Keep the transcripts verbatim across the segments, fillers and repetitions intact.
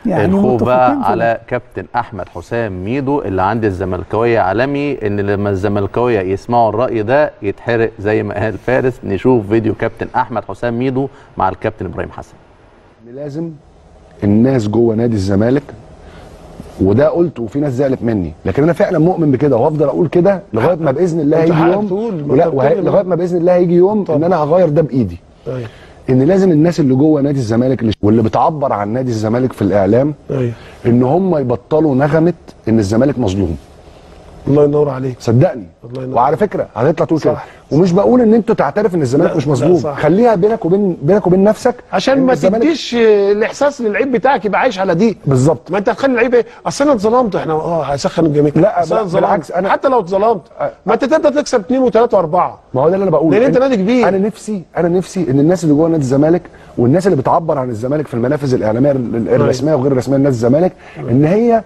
يعني الخوف بقى على كابتن احمد حسام ميدو اللي عند الزملكاويه عالمي، ان لما الزملكاويه يسمعوا الراي ده يتحرق زي ما قال فارس. نشوف فيديو كابتن احمد حسام ميدو مع الكابتن ابراهيم حسن. لازم الناس جوه نادي الزمالك، وده قلت وفي ناس زعلت مني، لكن انا فعلا مؤمن بكده وهفضل اقول كده لغايه ما باذن الله هيجي يوم، لغايه ما باذن الله هيجي يوم ان انا هغير ده بايدي. أيوة. ان لازم الناس اللي جوه نادي الزمالك واللي بتعبر عن نادي الزمالك في الاعلام، أيوة، ان هم يبطلوا نغمه ان الزمالك مظلوم. الله ينور عليك، صدقني. الله ينور. وعلى فكره هتطلع تقول كده، ومش بقول ان انت تعترف ان الزمالك مش مظلوم، خليها بينك وبين بينك وبين نفسك، عشان ما تديش الاحساس للعيب بتاعك يبقى عايش على دي. بالظبط. ما انت هتخلي اللعيب ايه؟ اصل انا اتظلمت، احنا اه هسخن الجميع. لا بالعكس، انا حتى لو اتظلمت ما انت تقدر تكسب اثنين وثلاثه واربعه. ما هو ده اللي انا بقوله، لان انت نادي كبير. انا نفسي انا نفسي ان الناس اللي جوه نادي الزمالك والناس اللي بتعبر عن الزمالك في المنافذ الاعلاميه الرسميه وغير الرسميه لنادي الزمالك، ان هي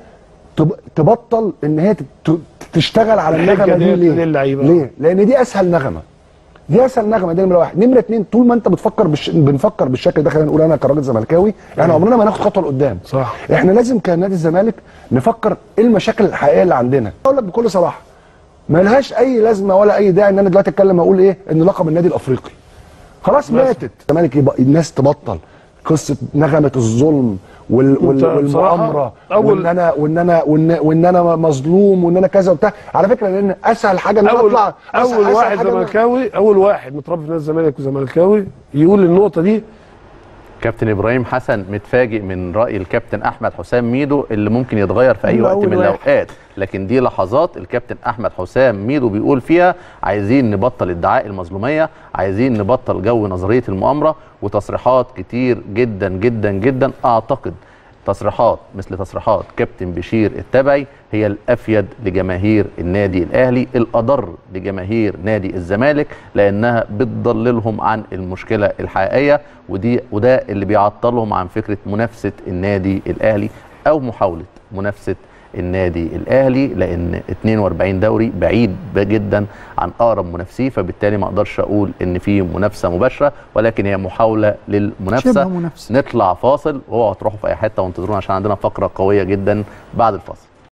تبطل ان هي تشتغل على النغمه دي. ليه؟ ليه؟ لان دي اسهل نغمه. دي اسهل نغمه، دي نمره واحد. نمره اثنين، طول ما انت بتفكر بالش... بنفكر بالشكل ده، خلينا نقول انا كراجل زملكاوي، احنا عمرنا ما هناخد خطوه لقدام. صح. احنا لازم كنادي الزمالك نفكر ايه المشاكل الحقيقيه اللي عندنا. اقول لك بكل صراحه، ما لهاش اي لازمه ولا اي داعي ان انا دلوقتي اتكلم اقول ايه ان لقب النادي الافريقي خلاص ماتت. الزمالك يبقى الناس تبطل قصه نغمه الظلم وال وال والمؤامره، وان انا وان انا وان, وإن انا مظلوم وان انا كذا وبتاع. على فكره لان اسهل حاجه ان انا اطلع اول واحد زملكاوي، اول واحد متربي في نادي الزمالك وزملكاوي يقول النقطه دي. كابتن ابراهيم حسن متفاجئ من راي الكابتن احمد حسام ميدو اللي ممكن يتغير في اي وقت من الاوقات، لكن دي لحظات الكابتن احمد حسام ميدو بيقول فيها عايزين نبطل ادعاء المظلوميه، عايزين نبطل جو نظريه المؤامره. وتصريحات كتير جدا جدا جدا، اعتقد تصريحات مثل تصريحات كابتن بشير التبعي هي الافيد لجماهير النادي الاهلي، الاضر لجماهير نادي الزمالك، لانها بتضللهم عن المشكله الحقيقيه، ودي وده اللي بيعطلهم عن فكره منافسه النادي الاهلي او محاوله منافسه النادي الاهلي، لان اثنين وأربعين دوري بعيد جدا عن اقرب منافسيه، فبالتالي ما اقدرش اقول ان في منافسه مباشره، ولكن هي محاوله للمنافسه. نطلع فاصل، واوعوا تروحوا في اي حته وانتظرونا عشان عندنا فقره قويه جدا بعد الفاصل.